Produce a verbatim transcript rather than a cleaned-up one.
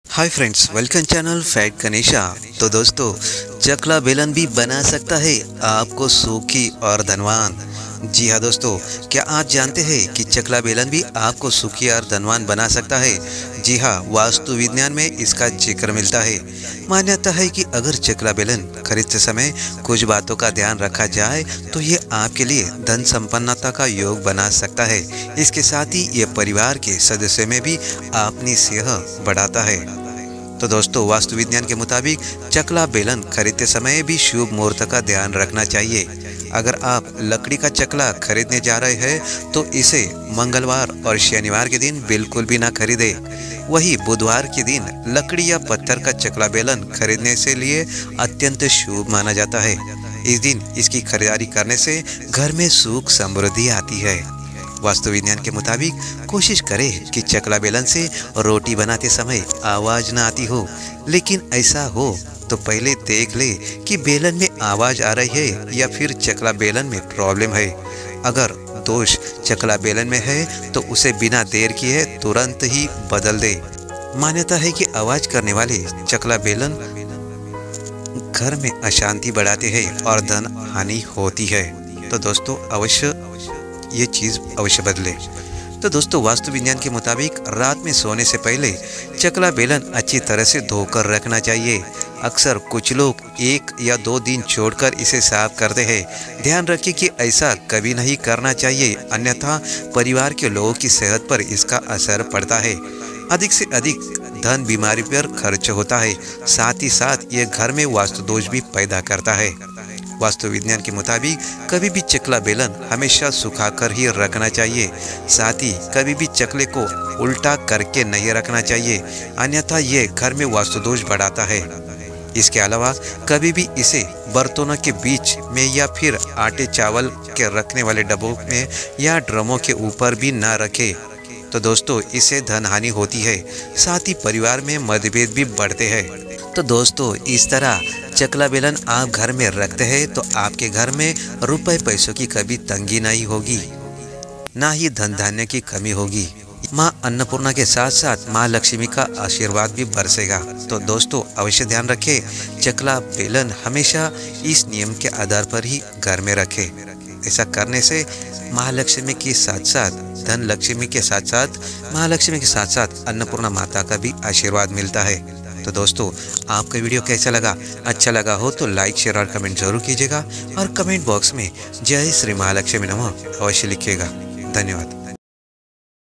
हाय friends, welcome channel fat Ganesha. तो दोस्तों, चकला बेलन भी बना सकता है आपको सुखी और धनवान। जी हाँ दोस्तों, क्या आप जानते हैं कि चकला बेलन भी आपको सुखी और धनवान बना सकता है? जी हाँ, वास्तु विज्ञान में इसका जिक्र मिलता है। मान्यता है कि अगर चकला बेलन खरीदते समय कुछ बातों का ध्यान रखा जाए तो ये आपके लिए धन संपन्नता का योग बना सकता है। इसके साथ ही ये परिवार के सदस्यों में भी अपनी सेहत बढ़ाता है। तो दोस्तों, वास्तु विज्ञान के मुताबिक चकला बेलन खरीदते समय भी शुभ मुहूर्त का ध्यान रखना चाहिए। अगर आप लकड़ी का चकला खरीदने जा रहे हैं तो इसे मंगलवार और शनिवार के दिन बिल्कुल भी ना खरीदें। वही बुधवार के दिन लकड़ी या पत्थर का चकला बेलन खरीदने से लिए अत्यंत शुभ माना जाता है। इस दिन इसकी खरीदारी करने से घर में सुख समृद्धि आती है। वास्तु विज्ञान के मुताबिक कोशिश करें कि चकला बेलन से रोटी बनाते समय आवाज ना आती हो, लेकिन ऐसा हो तो पहले देख ले कि बेलन में आवाज आ रही है या फिर चकला बेलन में प्रॉब्लम है। अगर दोष चकला बेलन में है तो उसे बिना देर किए तुरंत ही बदल दे। मान्यता है कि आवाज करने वाले चकला बेलन घर में अशांति बढ़ाते हैं और धन हानि होती है। तो दोस्तों, अवश्य ये चीज़ अवश्य बदले। तो दोस्तों, वास्तु विज्ञान के मुताबिक रात में सोने से पहले चकला बेलन अच्छी तरह से धोकर रखना चाहिए। अक्सर कुछ लोग एक या दो दिन छोड़कर इसे साफ करते हैं। ध्यान रखिए कि ऐसा कभी नहीं करना चाहिए, अन्यथा परिवार के लोगों की सेहत पर इसका असर पड़ता है। अधिक से अधिक धन बीमारी पर खर्च होता है। साथ ही साथ ये घर में वास्तु दोष भी पैदा करता है। वास्तु विज्ञान के मुताबिक कभी भी चकला बेलन हमेशा सुखाकर ही रखना चाहिए। साथ ही कभी भी चकले को उल्टा करके नहीं रखना चाहिए, अन्यथा ये घर में वास्तु दोष बढ़ाता है। इसके अलावा कभी भी इसे बर्तनों के बीच में या फिर आटे चावल के रखने वाले डब्बों में या ड्रमों के ऊपर भी न रखें। तो दोस्तों, इससे धन हानि होती है, साथ ही परिवार में मतभेद भी बढ़ते हैं। तो दोस्तों, इस तरह चकला बेलन आप घर में रखते हैं तो आपके घर में रुपए पैसों की कभी तंगी नहीं होगी, ना ही धन धान्य की कमी होगी। माँ अन्नपूर्णा के साथ साथ माँ लक्ष्मी का आशीर्वाद भी बरसेगा। तो दोस्तों, अवश्य ध्यान रखें, चकला बेलन हमेशा इस नियम के आधार पर ही घर में रखें। ऐसा करने से महालक्ष्मी के साथ साथ धन लक्ष्मी के साथ साथ महालक्ष्मी के साथ साथ अन्नपूर्णा माता का भी आशीर्वाद मिलता है। तो दोस्तों, आपका वीडियो कैसा लगा? अच्छा लगा हो तो लाइक, शेयर और कमेंट जरूर कीजिएगा और कमेंट बॉक्स में जय श्री महालक्ष्मी नमः अवश्य लिखिएगा। धन्यवाद।